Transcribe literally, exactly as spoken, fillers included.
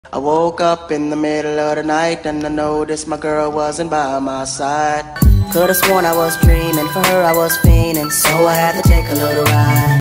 I woke up in the middle of the night and I noticed my girl wasn't by my side. Could've sworn I was dreaming, for her I was fiending, so I had to take a little ride.